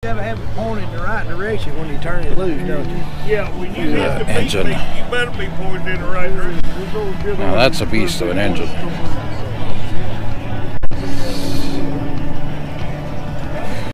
You gotta have it pointed in the right direction when you turn it loose, don't you? Yeah, when you hit the engine. beat, you better be pointed in the right direction. Now that's a beast of an engine.